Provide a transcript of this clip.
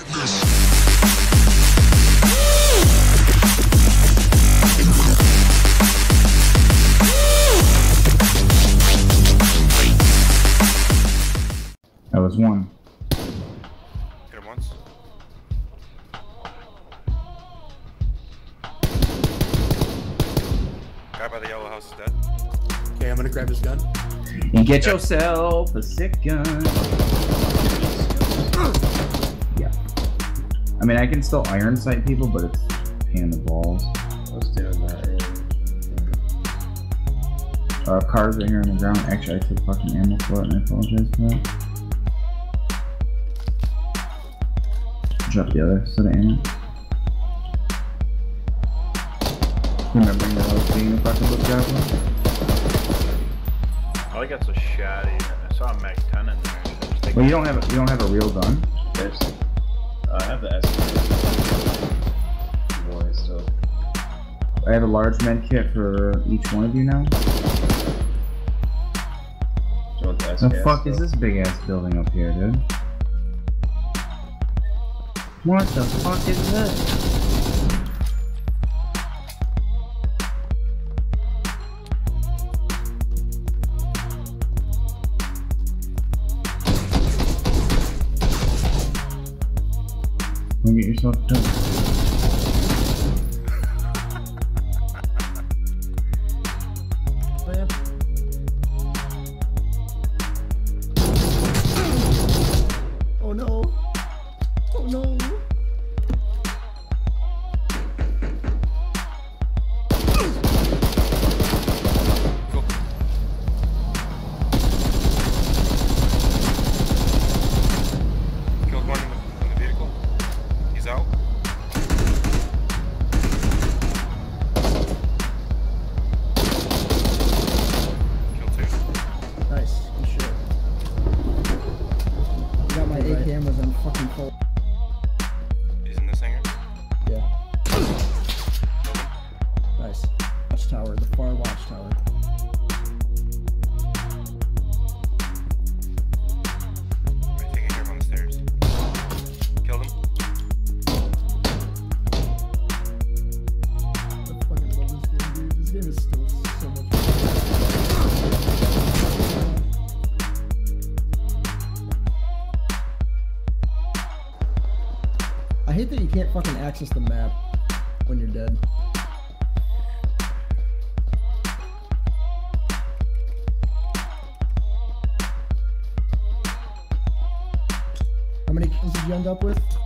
That was one. Hit him once. Guy by the yellow house is dead. Okay, I'm gonna grab his gun. And get yourself a sick gun. Yeah. I mean, I can still iron sight people, but it's a pain in the balls. I was doing that. Cars right here on the ground. Actually, I took fucking ammo for it, and I apologize for that. Drop the other set of ammo. Remembering that I was being a fucking book goblin. All I got's a shotty. I saw a Mac 10 in there. Well, you don't have a real gun. There's, I have the S. Boy, still. I have a large med kit for each one of you now. The fuck is this big ass building up here, dude? What the fuck is this? Don't get yourself done. Oh no! Oh no! Killed one in the vehicle. He's out. Kill two. Nice. Good shit. Got my A cameras on fucking full. He's in this hangar. Yeah. Nice. Watchtower, the far watchtower. We're taking care of on the stairs. Killed him. I fucking love this game, dude. This game is still so much fun. I hate that you can't fucking access the map when you're dead. How many kills did you end up with?